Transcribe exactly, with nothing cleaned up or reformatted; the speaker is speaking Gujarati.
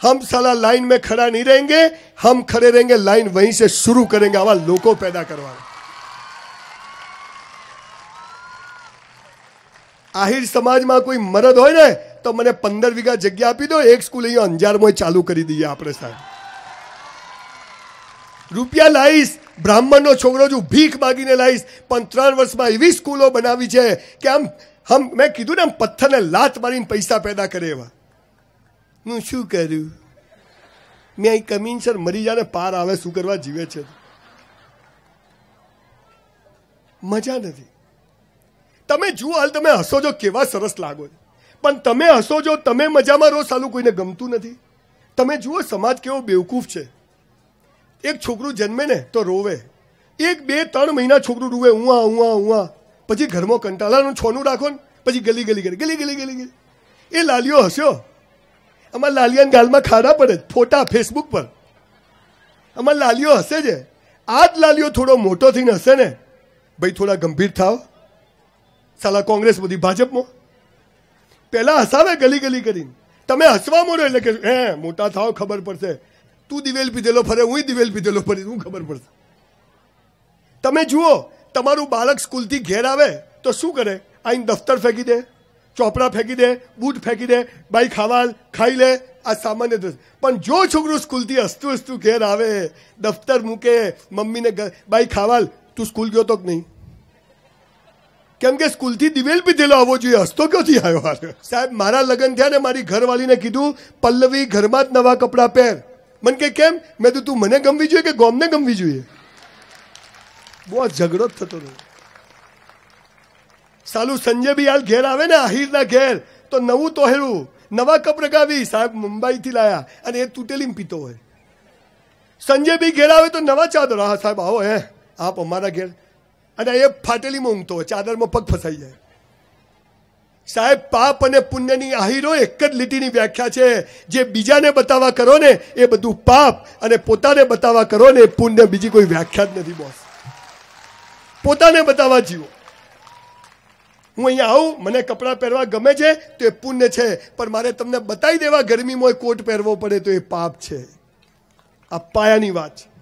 हम साला लाइन में खड़ा नहीं रहेंगे, हम खड़े रहेंगे, लाइन वहीं से शुरू करेंगे। आवा लोगों पैदा करवा। आहिर समाज में कोई मरद होय ने तो मने पंदर वीघा जग्या आपी दो, एक स्कूल अहीं अंजार में चालू करी दीए आपणे साहेब। રૂપિયા લાઈશ, બ્રાહ્મણનો છોકરો જો ભીખ માગીને લાઈશ, પણ ત્રણ વર્ષમાં એવી સ્કૂલો બનાવી છે કે આમ હમ મેં કીધું ને આમ પથ્થરને લાત મારીને પૈસા પેદા કરે એવા. હું શું કરું? મેં અહીં કમીનસર મરી જાય ને પાર આવે, શું કરવા જીવે છે? મજા નથી. તમે જુઓ હાલ, તમે હસો જો કેવા સરસ લાગો છો, પણ તમે હસો જો, તમે મજામાં રહો, સાલું કોઈને ગમતું નથી. તમે જુઓ સમાજ કેવો બેવકૂફ છે. એક છોકરું જન્મે ને તો રોવે, એક બે ત્રણ મહિના છોકરું રોવે, ઉવા ઉવા ઉવા, પછી ઘરમાં કંટાળાનું છોનું રાખો ને પછી ગલી ગલી કરે, ગલી ગલી ગલી ગલી. એ લાલીઓ હસ્યો, અમારા લાલિયાને ગાલમાં ખાડા પડે ફોટા ફેસબુક પર. અમારા લાલીઓ હસે છે. આ જ લાલીઓ થોડો મોટો થઈને હશે ને, ભાઈ થોડા ગંભીર થાવ, સાલા કોંગ્રેસ બધી ભાજપમાં પહેલા હસાવે ગલી ગલી કરીને. તમે હસવા મોડો એટલે કે હે મોટા થાવ ખબર પડશે. તું દિવેલ પીધેલો ફરે, હું દિવેલ પીધેલો ફરી, શું ખબર પડશે? તમે જુઓ, તમારું બાળક સ્કૂલથી ઘેર આવે તો શું કરે? આઈને દફતર ફેંકી દે, ચોપડા ફેંકી દે, બૂટ ફેંકી દે, બાઈ ખાવા ખાઈ લે. આ સામાન્ય દ્રશ્ય. પણ જો છોકરું સ્કૂલથી હસતું હસતું ઘેર આવે, દફતર મૂકે, મમ્મીને બાઈ ખાવા, તું સ્કૂલ ગયો તો કે નહીં? કેમ કે સ્કૂલથી દિવેલ પીધેલો આવવો જોઈએ, હસતો ક્યાંથી આવ્યો? સાહેબ, મારા લગ્ન થયા ને મારી ઘરવાળીને કીધું, પલ્લવી ઘરમાં જ નવા કપડાં પહેર. મને કે કેમ? મેં તો તું મને ગમવી જોઈએ કે ગોમને ગમવી જોઈએ? બહુ ઝઘડો જ થતો હતો. સાલું સંજય બી હાલ ઘેર આવે ને, આહિરના ઘેર, તો નવું તોહેરું, નવા કપ રગાવી, સાહેબ મુંબઈથી લાયા, અને એ તૂટેલી પીતો હોય. સંજય બી ઘેર આવે તો નવા ચાદર, હા સાહેબ આવો હે આપ અમારા ઘેર, અને એ ફાટેલીમાં ઊંઘતો હોય, ચાદરમાં પગ ફસાઈ જાય. સાહેબ, પાપ અને પુણ્યની આહિરો એક જ લીટીની વ્યાખ્યા છે. જે બીજાને બતાવવા કરો ને એ બધું પાપ, અને પોતાને બતાવવા કરો ને એ પુણ્ય. બીજી કોઈ વ્યાખ્યા જ નથી બોસ. પોતાને બતાવવા જીવો. હું અહીંયા આવું, મને કપડાં પહેરવા ગમે છે તો એ પુણ્ય છે, પણ મારે તમને બતાવી દેવા ગરમીમાં કોટ પહેરવો પડે તો એ પાપ છે. આ પાયાની વાત છે.